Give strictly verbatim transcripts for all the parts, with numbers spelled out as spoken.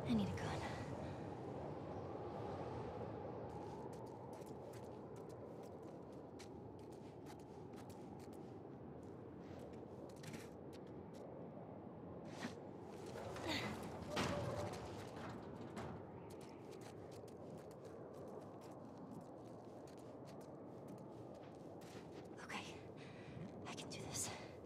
I need a gun. Okay, I can do this.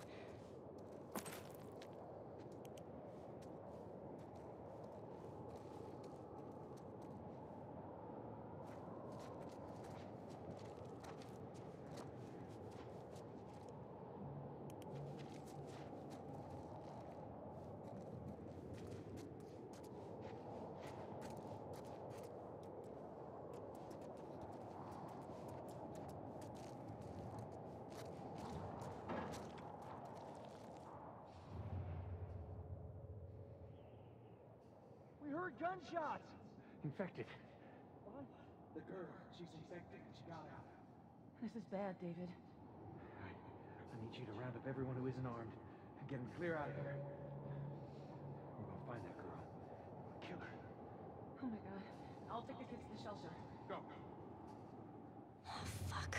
We heard gunshots! Infected. What? The girl. She's infected. She got out. This is bad, David. I, I need you to round up everyone who isn't armed and get them clear out of here. We're gonna find that girl. Kill her. Oh my god. I'll take the kids to the shelter. Go. Oh, fuck.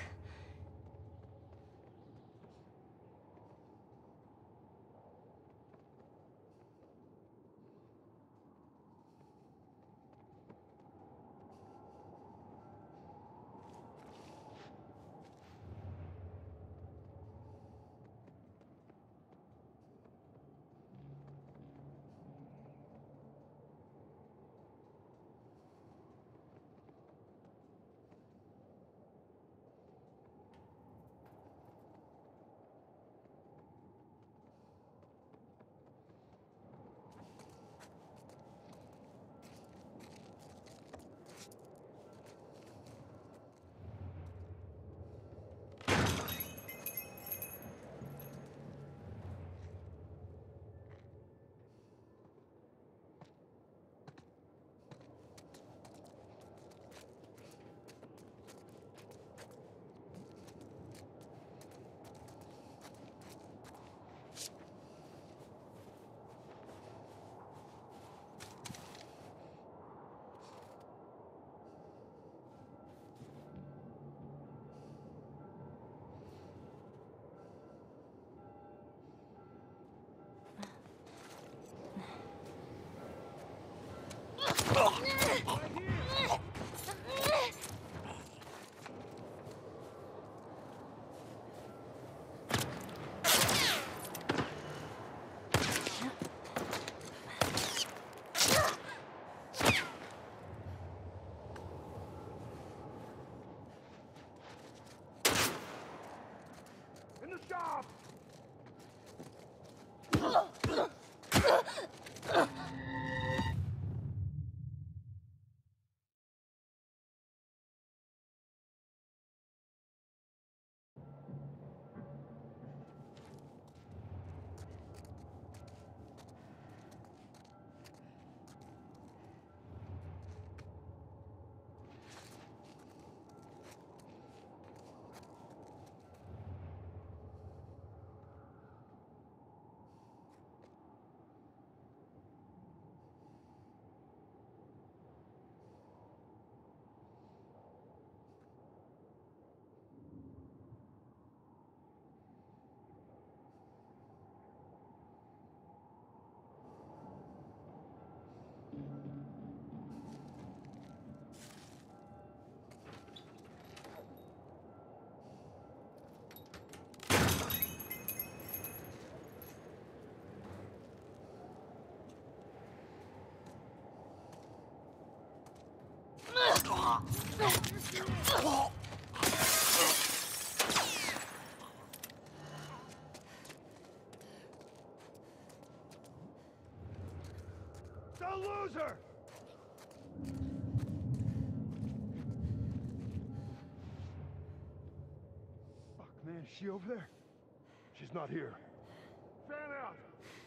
In the shop! The loser! Fuck, man, is she over there? She's not here. Fan out!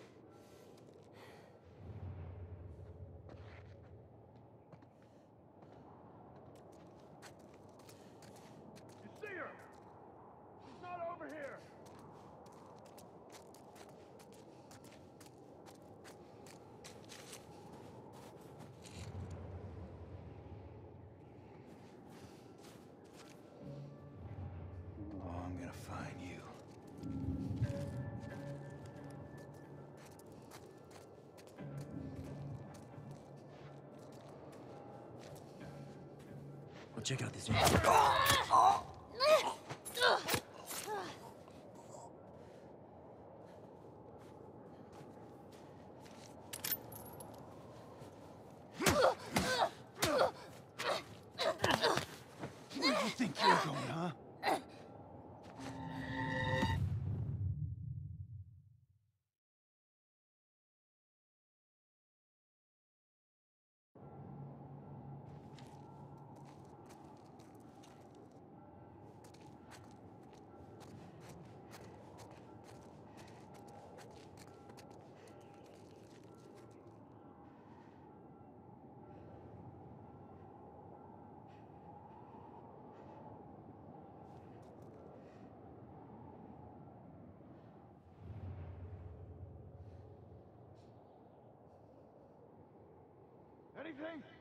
You see her? She's not over here! check out this area. Where do you think you're going, huh? Anything?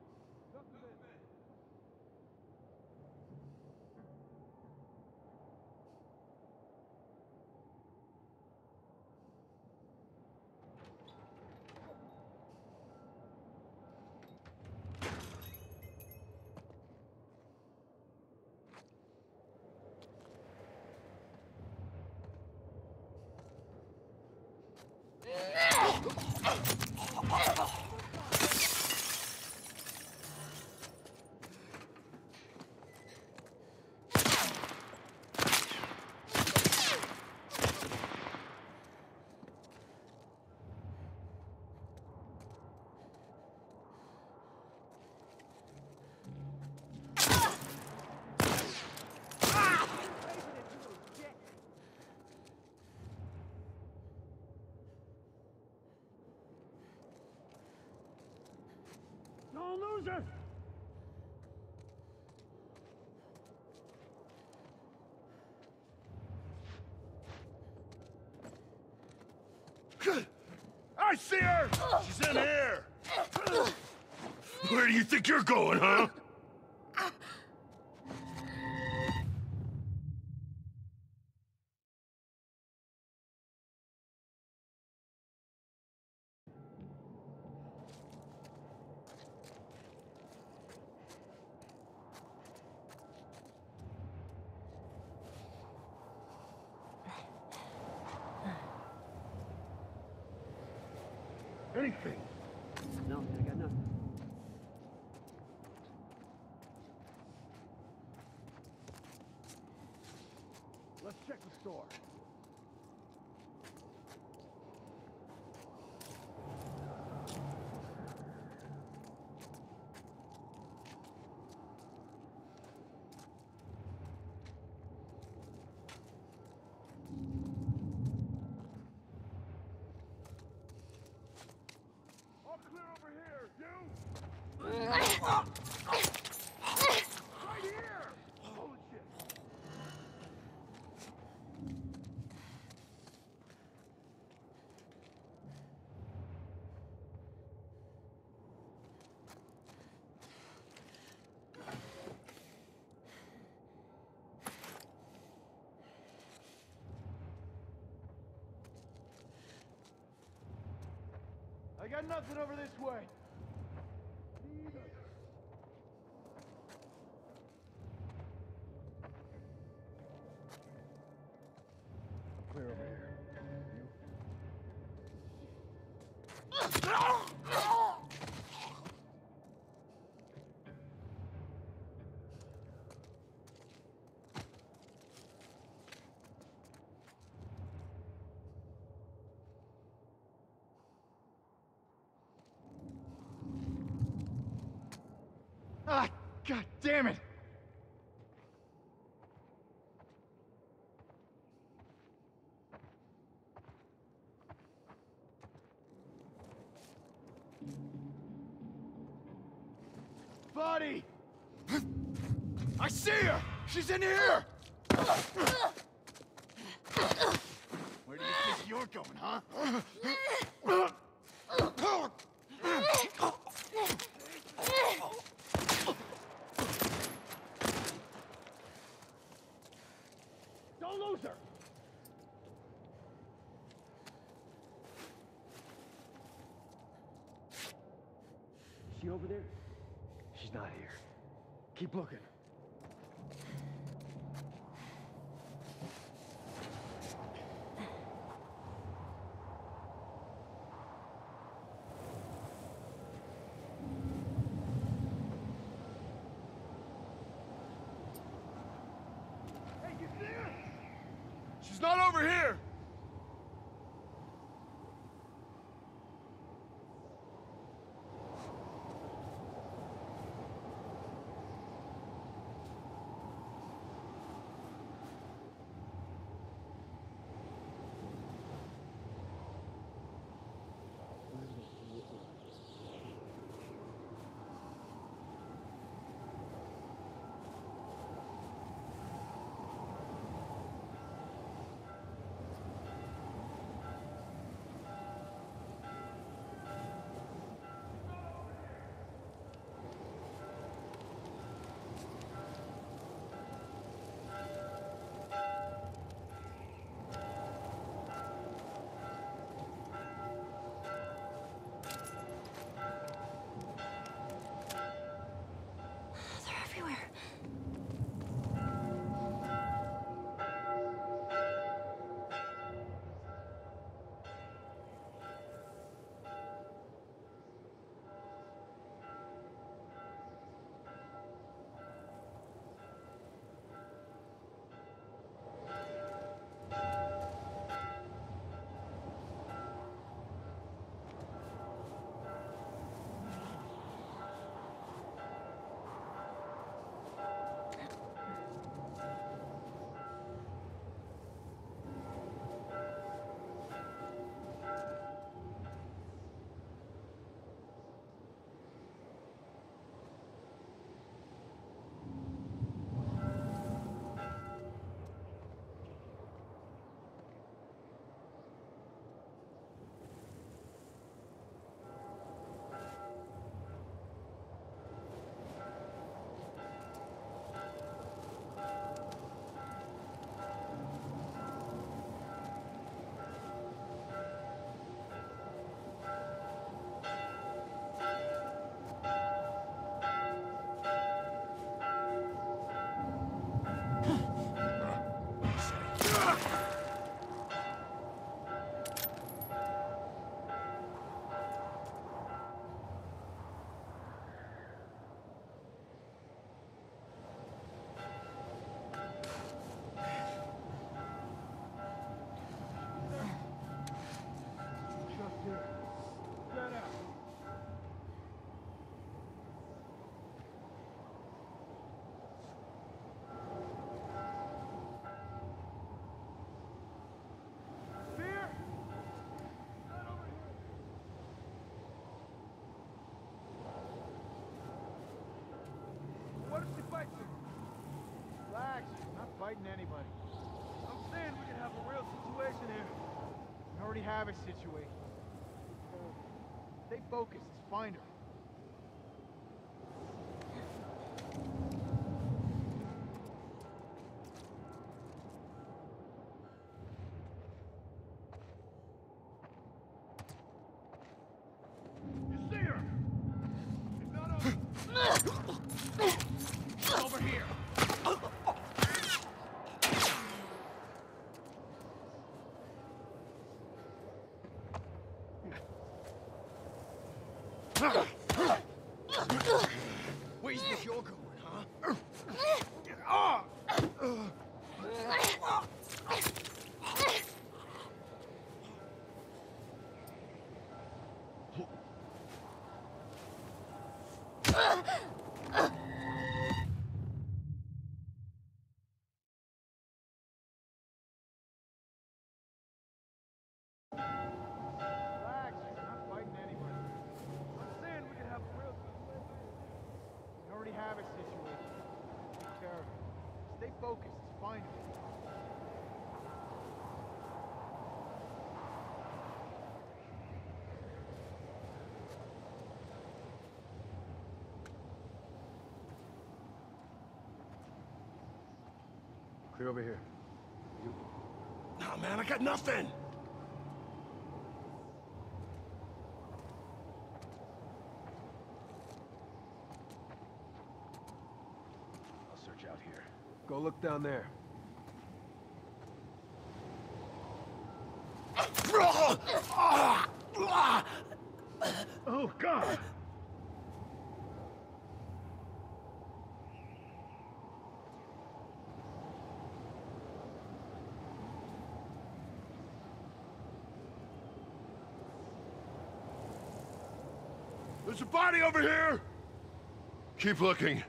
Don't lose her! I see her! She's in here! Where do you think you're going, huh? Anything? No, I got nothing. Let's check the store. All clear over here, you! Right here! Holy shit! I got nothing over this way. Clear over here. Ah, god damn it! Buddy! I see her! She's in here! Where do you think you're going, huh? Don't lose her! She over there? She's not here. Keep looking. Hey, you see her? She's not over here! They're everywhere. Relax, I'm not fighting anybody. I'm saying we can have a real situation here. We already have a situation. Stay focused, let's find her. You see her? She's not over. She's over here. Where you think you're going, huh? Ah! Relax, I'm not fighting anybody. I'm saying we can have a real situation. We already have a situation. Take care of it. Stay focused, let's find her. Clear over here. You... Nah, man, I got nothing. out here. Go look down there. Oh, God! There's a body over here! Keep looking.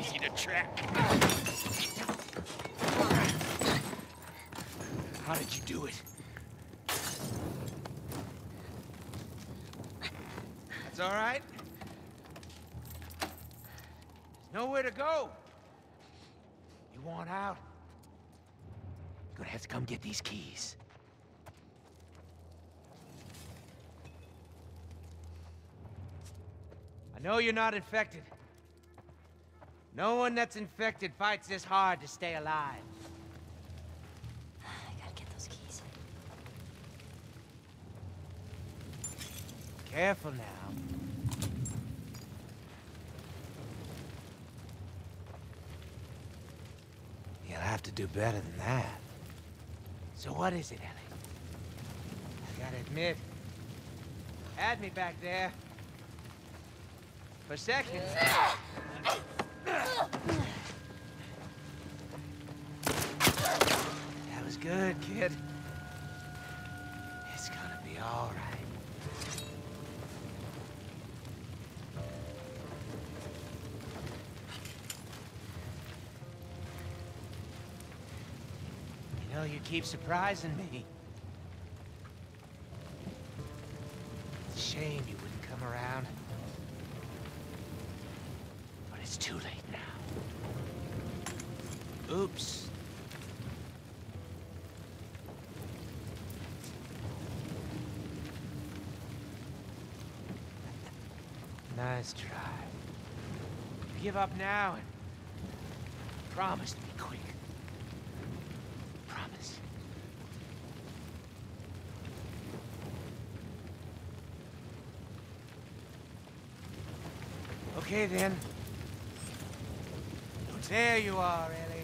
easy to track. How did you do it? That's all right. There's nowhere to go. You want out? You're gonna have to come get these keys. I know you're not infected. No one that's infected fights this hard to stay alive. I gotta get those keys. Careful now. You'll have to do better than that. So what is it, Ellie? I gotta admit, had me back there. For seconds. That was good, kid. It's gonna be all right. You know, you keep surprising me. It's a shame you wouldn't come around. But it's too late now. Oops. Nice try. You give up now and promise to be quick. Promise. Okay then. There you are, Ellie.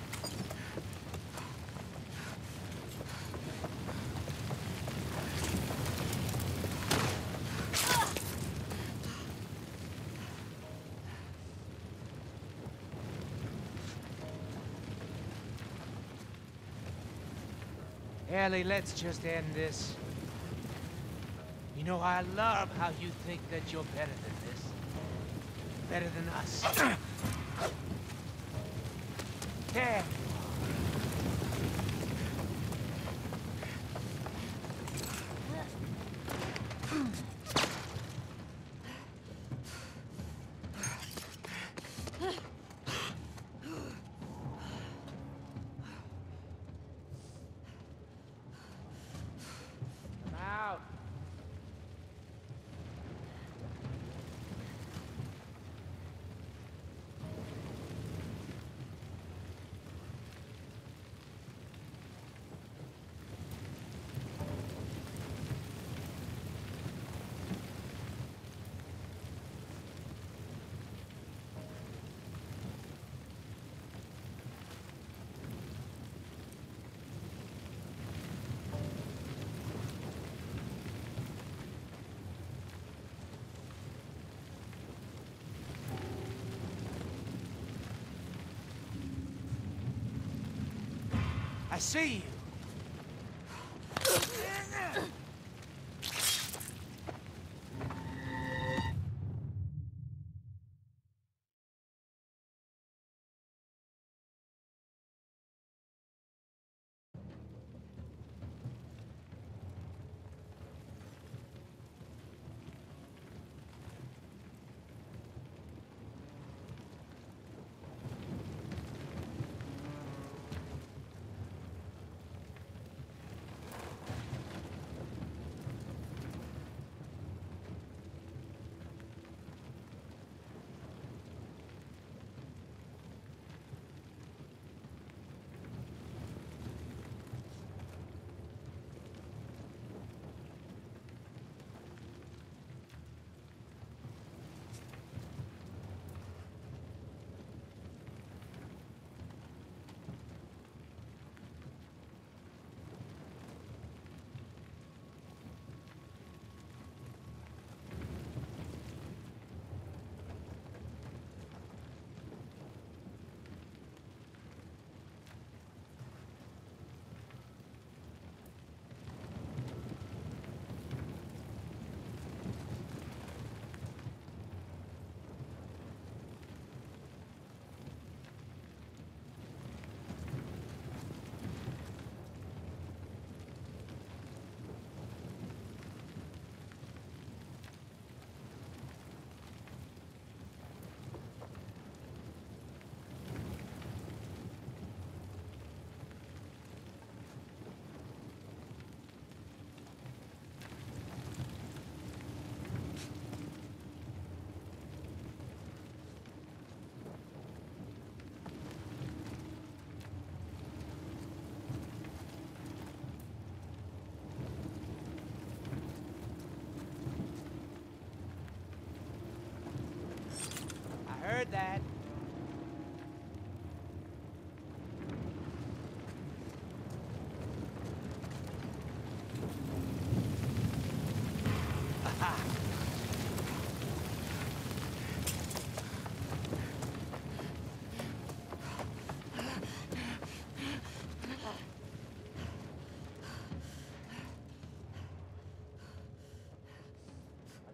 Ellie, let's just end this. You know, I love how you think that you're better than this. Better than us. There. Come out. I see you.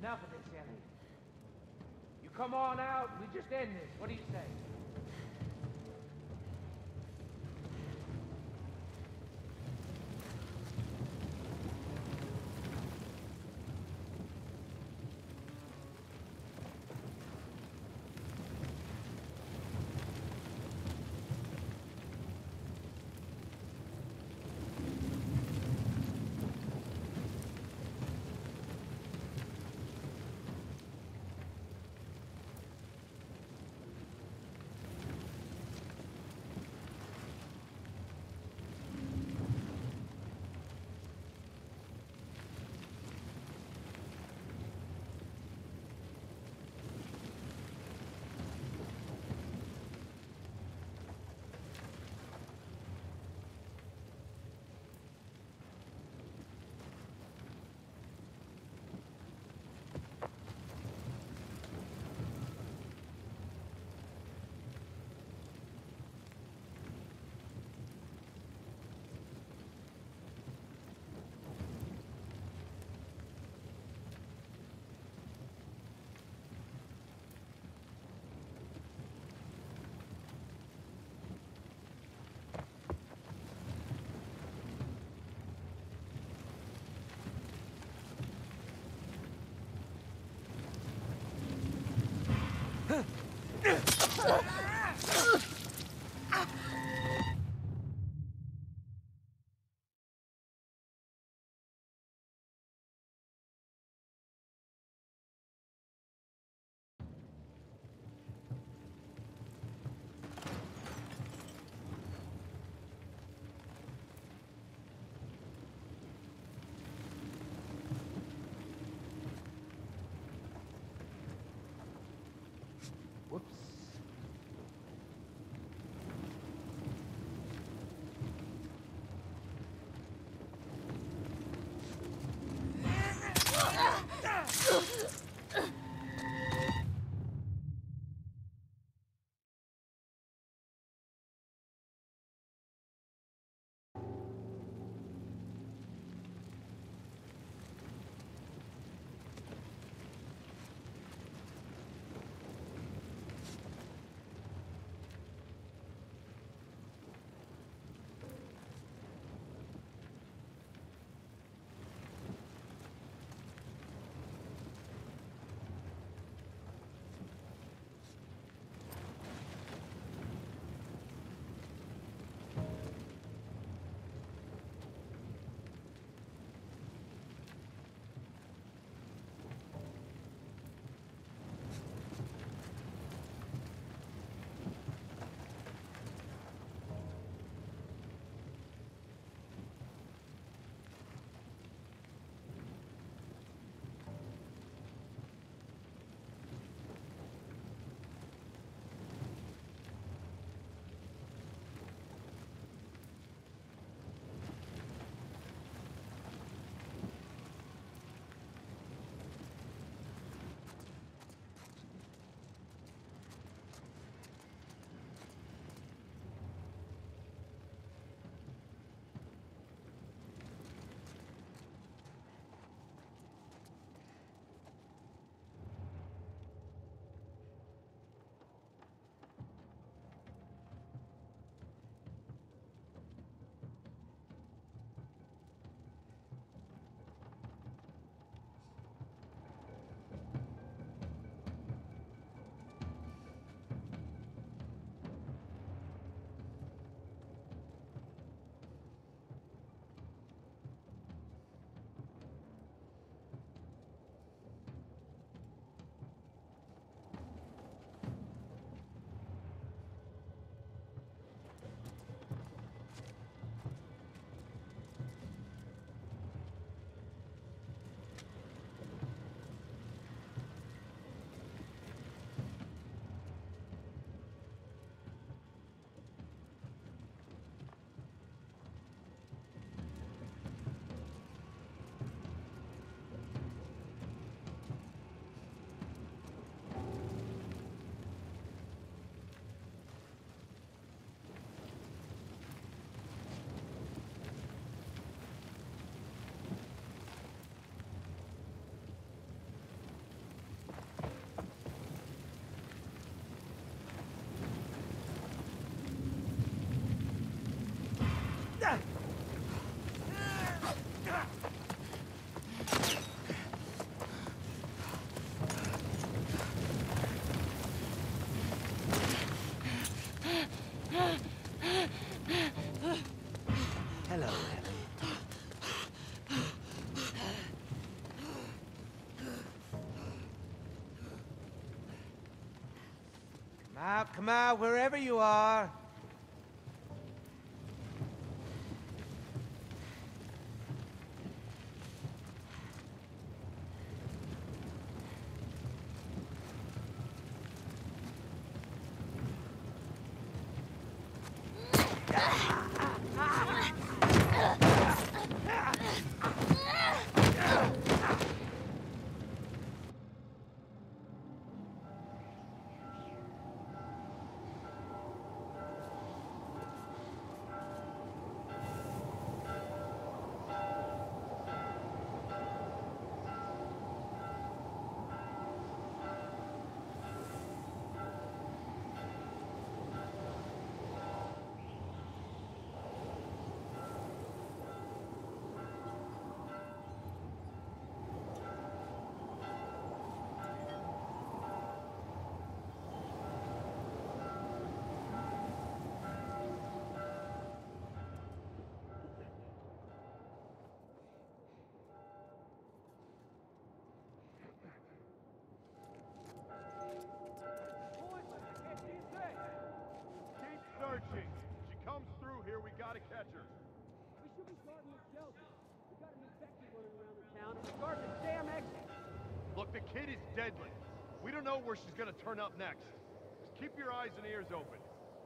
Enough of this, Ellie. You come on out, we just end this. What do you say? Whoops. Out, come out, wherever you are. Keep searching. She comes through here, we gotta catch her. We should be starting with Shelby. We got an infected running around the town. And start the damn exit. Look, the kid is deadly. We don't know where she's gonna turn up next. Just keep your eyes and ears open.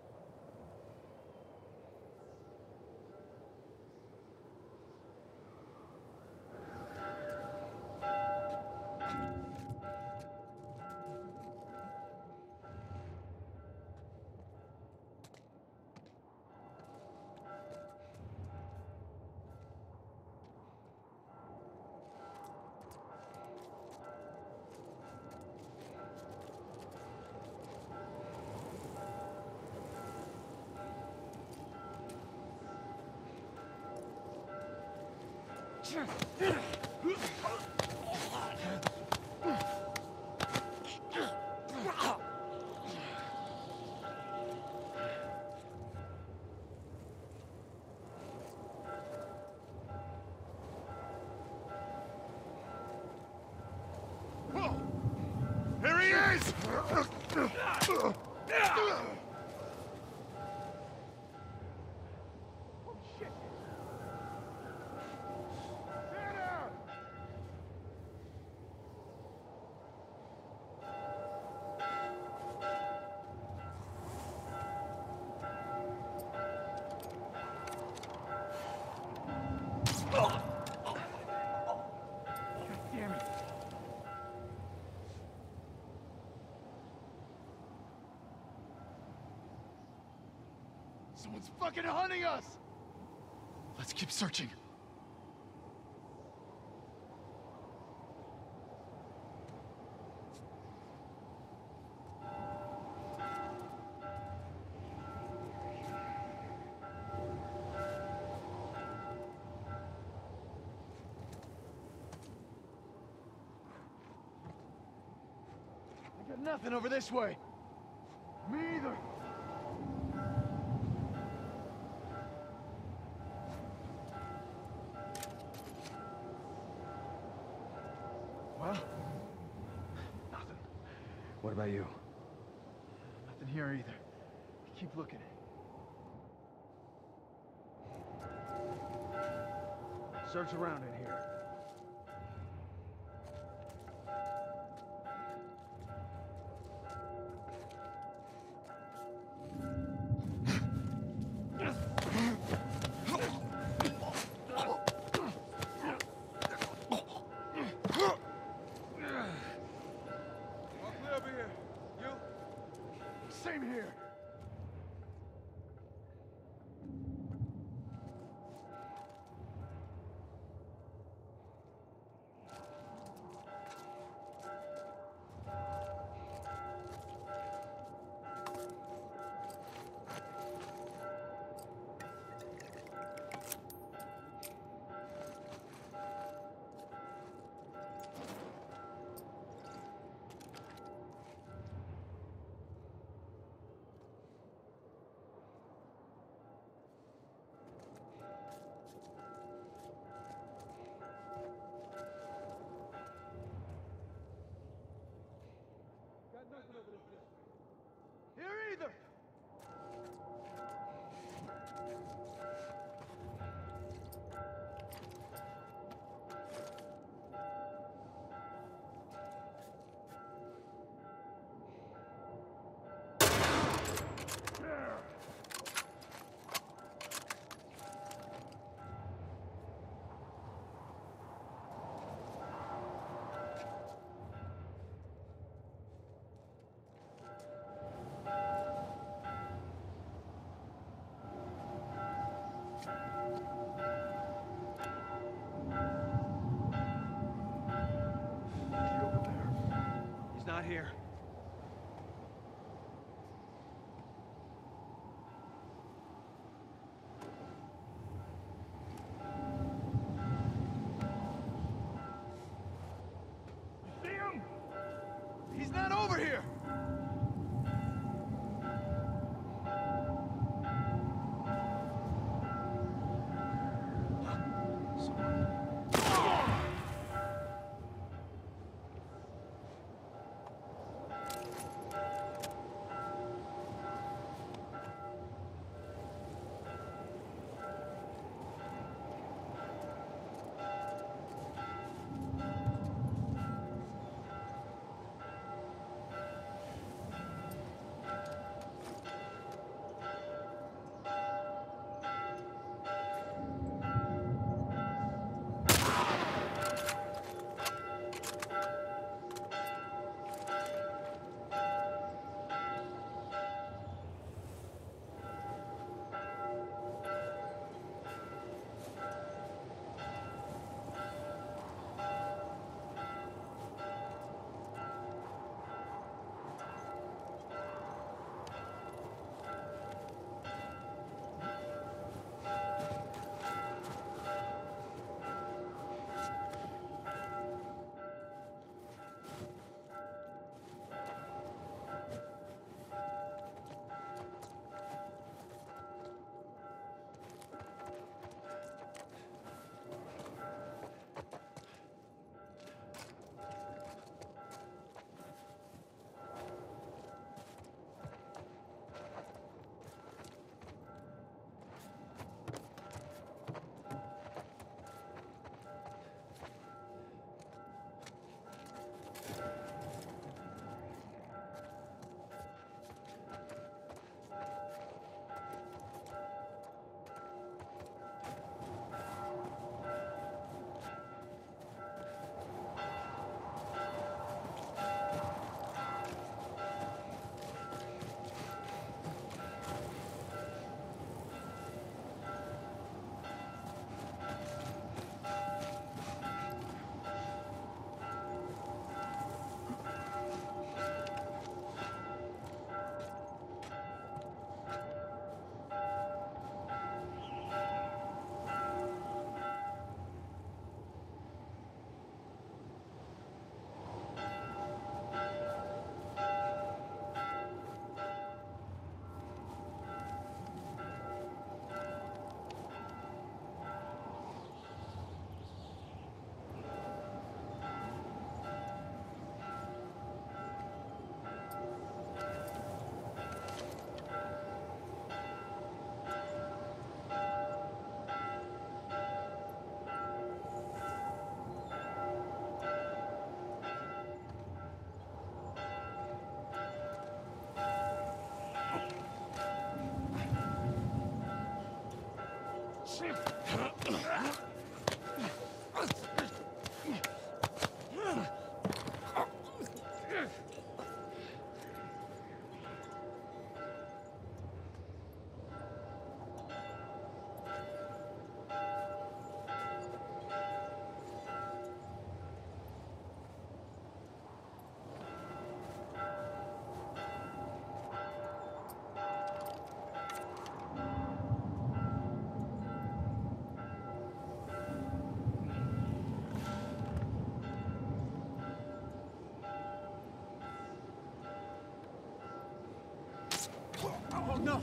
Here he is! Someone's fucking hunting us! Let's keep searching. I got nothing over this way. Me either. Well, nothing. What about you? Nothing here either. Keep looking. Search around in here. Same here. here. See him? He's not over here! Oh, no!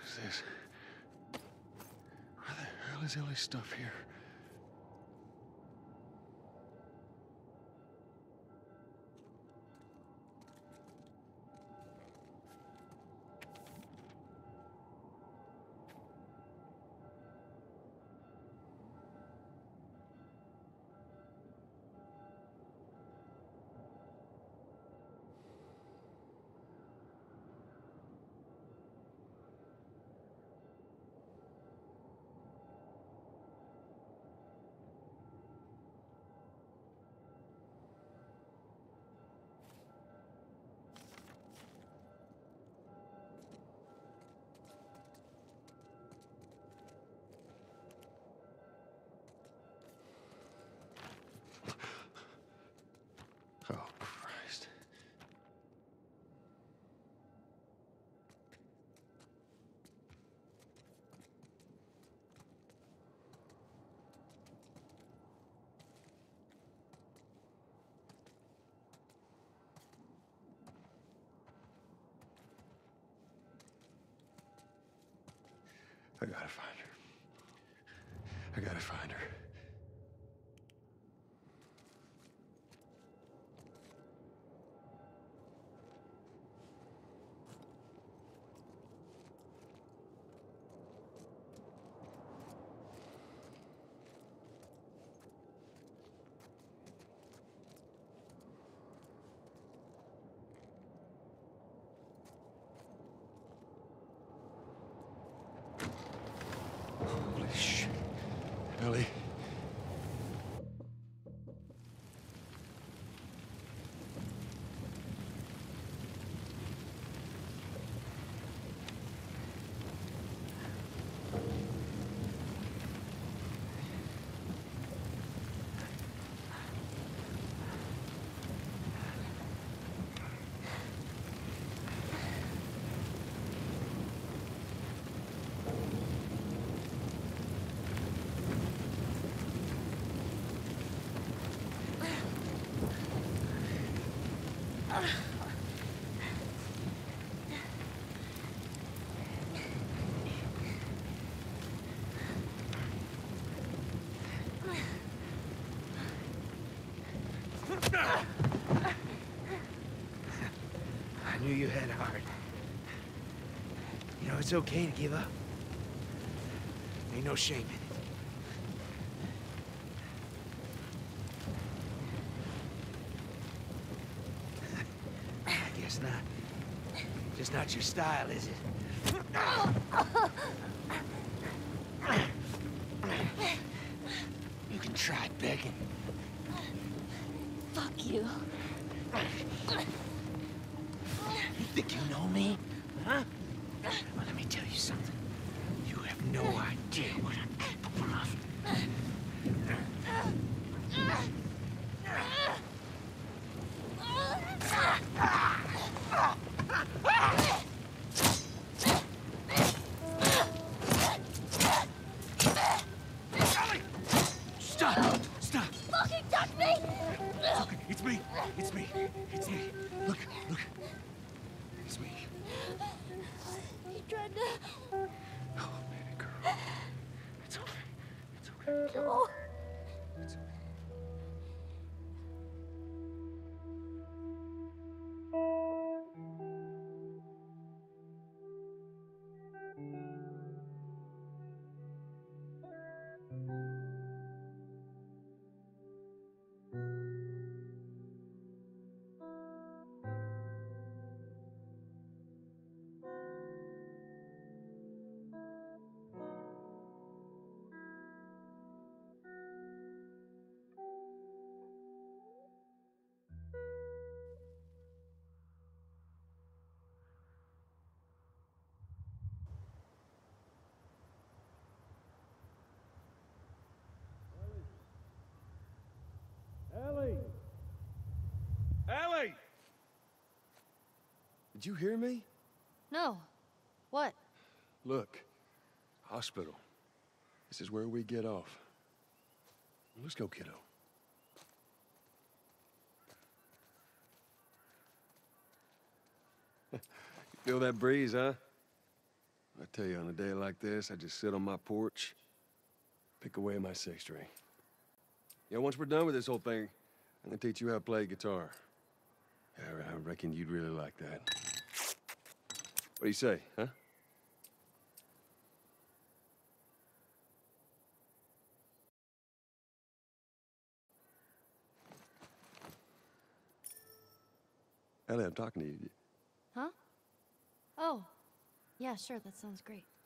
is this? Why the hell is Ellie's stuff here? Oh, Christ. I gotta find her. I gotta find her. Holy shit. Ellie. I knew you had heart. You know, it's okay to give up. Ain't no shame in it. I guess not. Just not your style, is it? You can try begging. Fuck you. You think you know me? Huh? Well, let me tell you something. You have no idea what I'm capable of. Stop! Stop! Fucking touch me! Look, it's me! It's me! It's me! Look, look! It's me. He tried to... Oh, baby girl. It's okay. It's okay. No. It's okay. Ellie! Ellie! Did you hear me? No. What? Look. Hospital. This is where we get off. Let's go, kiddo. You feel that breeze, huh? I tell you, on a day like this, I just sit on my porch, pick away at my six string. Yeah, once we're done with this whole thing, I'm gonna teach you how to play guitar. Yeah, I reckon you'd really like that. What do you say, huh? Ellie, I'm talking to you. Huh? Oh. Yeah, sure, that sounds great.